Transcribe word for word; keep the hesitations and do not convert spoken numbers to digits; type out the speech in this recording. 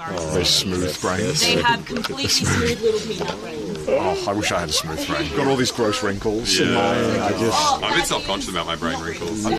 Oh, those smooth brains. They have completely smooth little peanut brains. Oh, I wish I had a smooth brain. Got all these gross wrinkles in Yeah. mine. I just... I'm a bit self-conscious about my brain wrinkles.